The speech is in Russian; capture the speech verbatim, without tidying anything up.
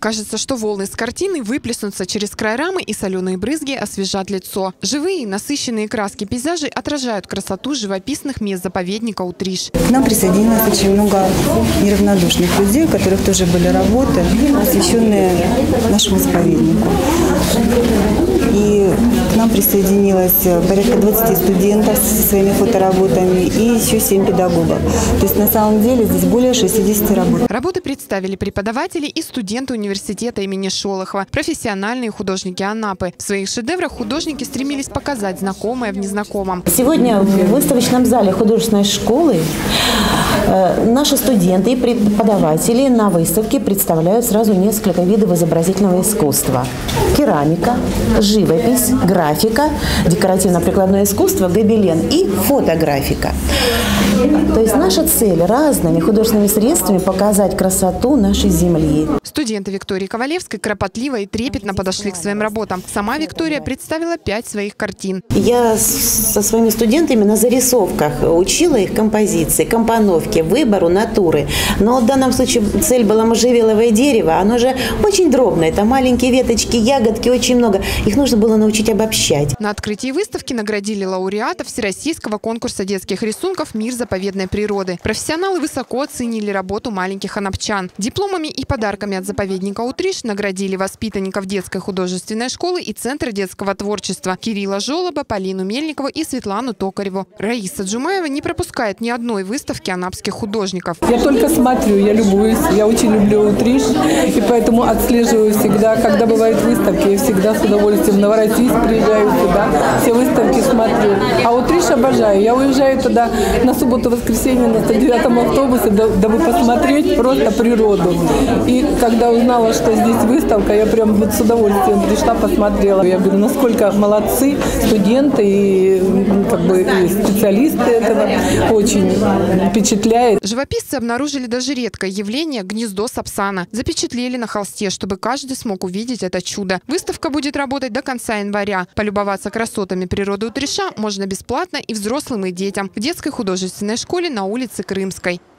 Кажется, что волны с картины выплеснутся через край рамы, и соленые брызги освежат лицо. Живые, насыщенные краски пейзажей отражают красоту живописных мест заповедника Утриш. К нам присоединилось очень много неравнодушных людей, у которых тоже были работы, посвященные нашему заповеднику. И к нам присоединилось порядка двадцати студентов со своими фотоработами и еще семь педагогов. То есть на самом деле здесь более шестидесяти работ. Работы представили преподаватели и студенты университета имени Шолохова, профессиональные художники Анапы. В своих шедеврах художники стремились показать знакомое в незнакомом. Сегодня в выставочном зале художественной школы наши студенты и преподаватели на выставке представляют сразу несколько видов изобразительного искусства. Керамика, живопись, графика, декоративно-прикладное искусство, гобелен и фотографика. То есть наша цель разными художественными средствами показать красоту нашей земли. Студенты Виктории Ковалевской кропотливо и трепетно подошли к своим работам. Сама Виктория представила пять своих картин. Я со своими студентами на зарисовках учила их композиции, компоновке, выбору натуры. Но в данном случае цель была можжевеловое дерево. Оно же очень дробное. Это маленькие веточки, ягодки, очень много. Их нужно было научить обобщать. На открытии выставки наградили лауреатов Всероссийского конкурса детских рисунков «Мир заповедной природы». Профессионалы высоко оценили работу маленьких анапчан. Дипломами и подарками от заповедника Утриш наградили воспитанников детской художественной школы и Центра детского творчества Кирилла Жолоба, Полину Мельникову и Светлану Токареву. Раиса Джумаева не пропускает ни одной выставки анапских художников. Я только смотрю, я любуюсь, я очень люблю Утриш, и поэтому отслеживаю всегда, когда бывают выставки, я всегда с удовольствием в Новороссийск приезжаю туда, все выставки смотрю. А Утриш обожаю, я уезжаю туда на субботу-воскресенье на сто девятом автобусе, дабы посмотреть просто природу. И когда узнала, что здесь выставка, я прям вот с удовольствием пришла, посмотрела. Я говорю, насколько молодцы студенты и, как бы, и специалисты этого. Очень впечатляет. Живописцы обнаружили даже редкое явление – гнездо сапсана. Запечатлели на холсте, чтобы каждый смог увидеть это чудо. Выставка будет работать до конца января. Полюбоваться красотами природы Утриша можно бесплатно и взрослым, и детям в детской художественной школе на улице Крымской.